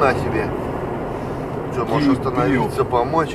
на тебе. Что, можешь остановиться, помочь?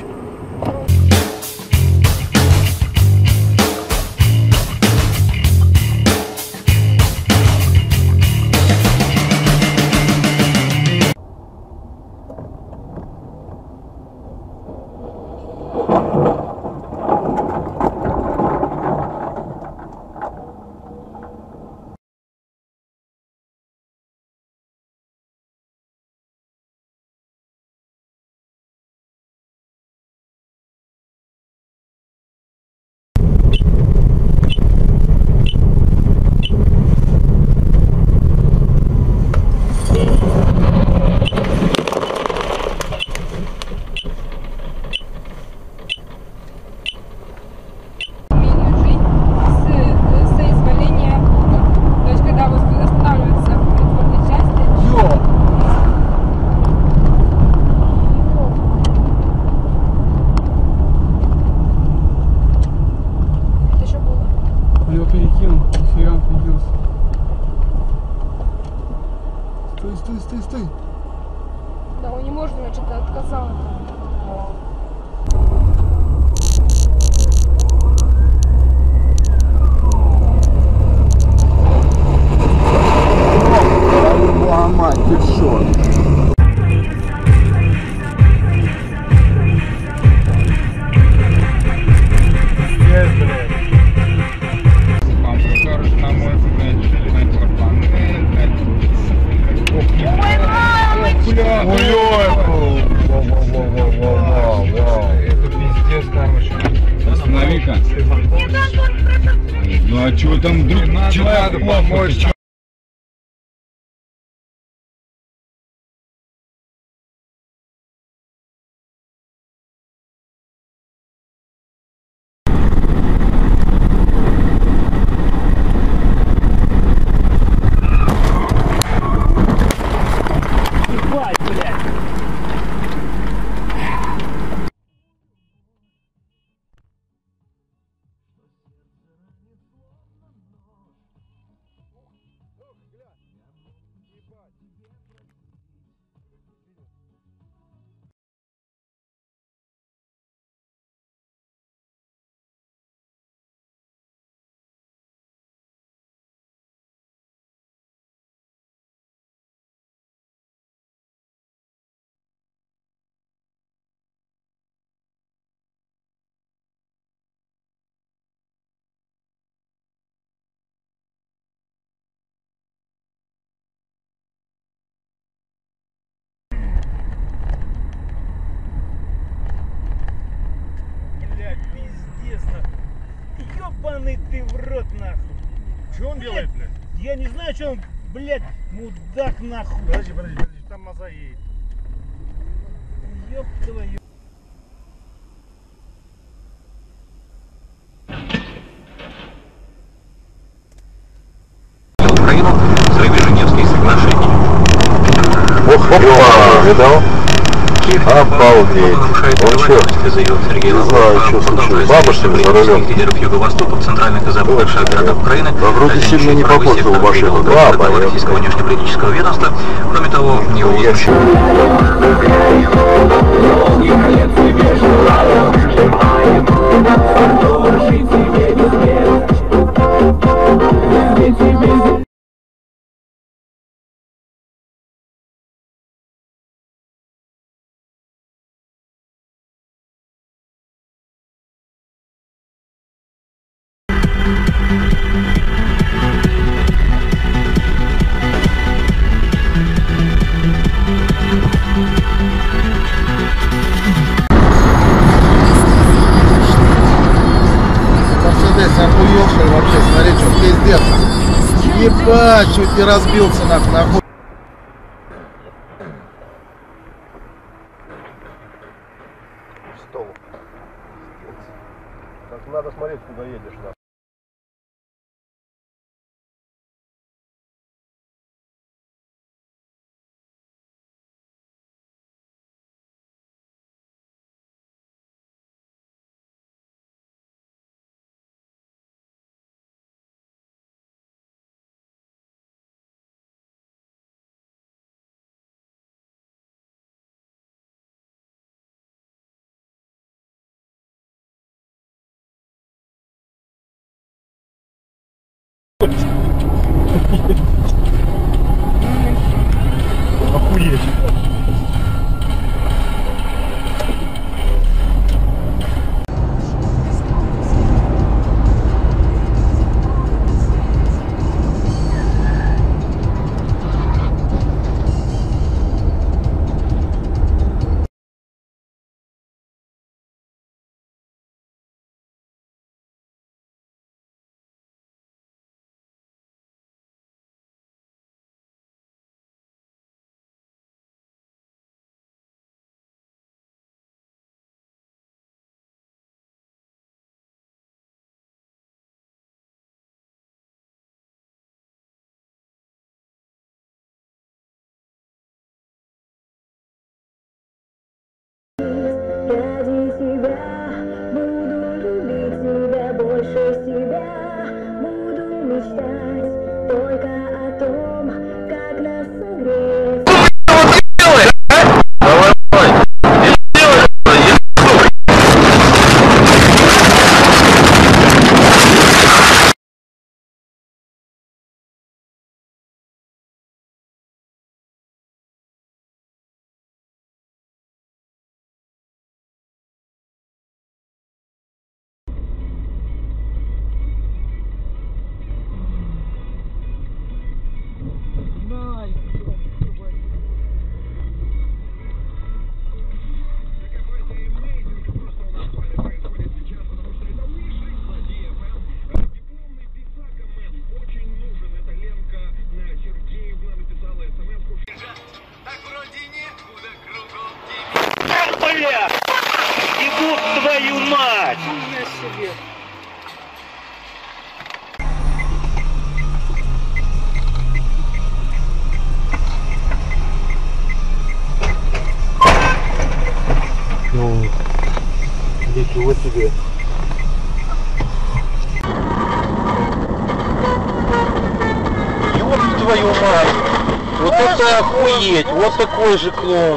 Стой. Да, он не может, значит, отказал. Мать, ты шо? Это пиздец, короче. Останови-ка. Ну а чего там вдруг человек плохо? Ёбаный ты в рот, нахуй. Что он делает, блядь? Я не знаю, что он, блядь, мудак, нахуй. Подожди, там маза едет. Ёб твою. Украину, взрыве Женевских соглашений. Ох, видал? Обалдеть. Он что? Не знаю, что случилось. Бабушка за рулем. Лидеров Юго-Востока, центральных и западных городах Украины. Вроде сильно не попортил машину. Да, российского внешнеполитического ведомства. Кроме того, его Мерседес охуевший вообще, смотри, что пиздец. Ебать, чуть не разбился нахуй. Что? Так надо смотреть, куда едешь, да. только о том, как нас согреть. Бля! Ебут твою мать! Ну, ничего себе. Ёб твою мать! Вот это охуеть! Вот такой же клоун!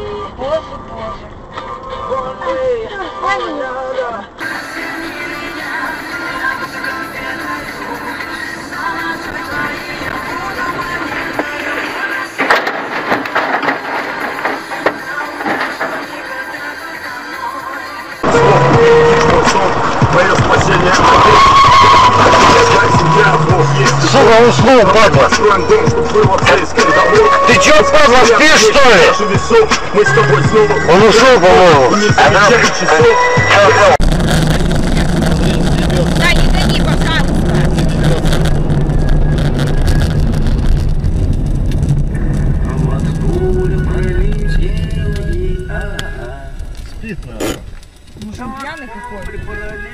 Мое спасение. Сука, уснул, падла! Ты чё, падла, спишь, что ли? Мы с тобой снова. Он ушел, по-моему. Да, не гони, пожалуйста. Спит, надо. Ну что, пьяный какой?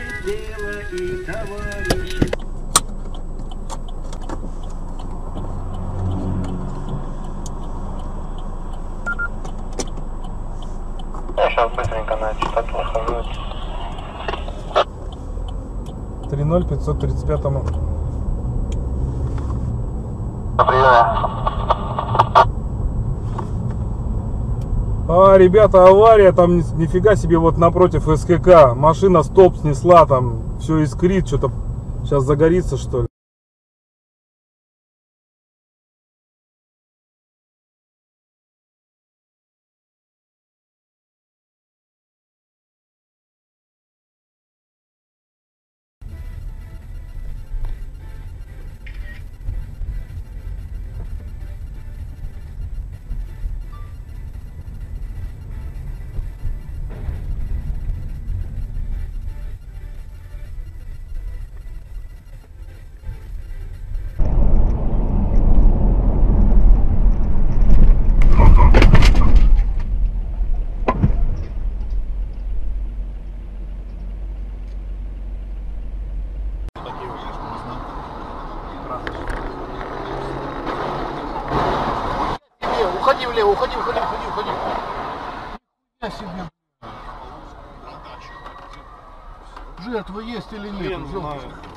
Я сейчас быстренько на частоту схожу. 30535. Ребята, авария, там нифига себе, вот напротив СКК. Машина стоп снесла, там все искрит, что-то сейчас загорится, что ли. Уходи влево, уходи. Я себе. Жертва есть или нет? Знаю.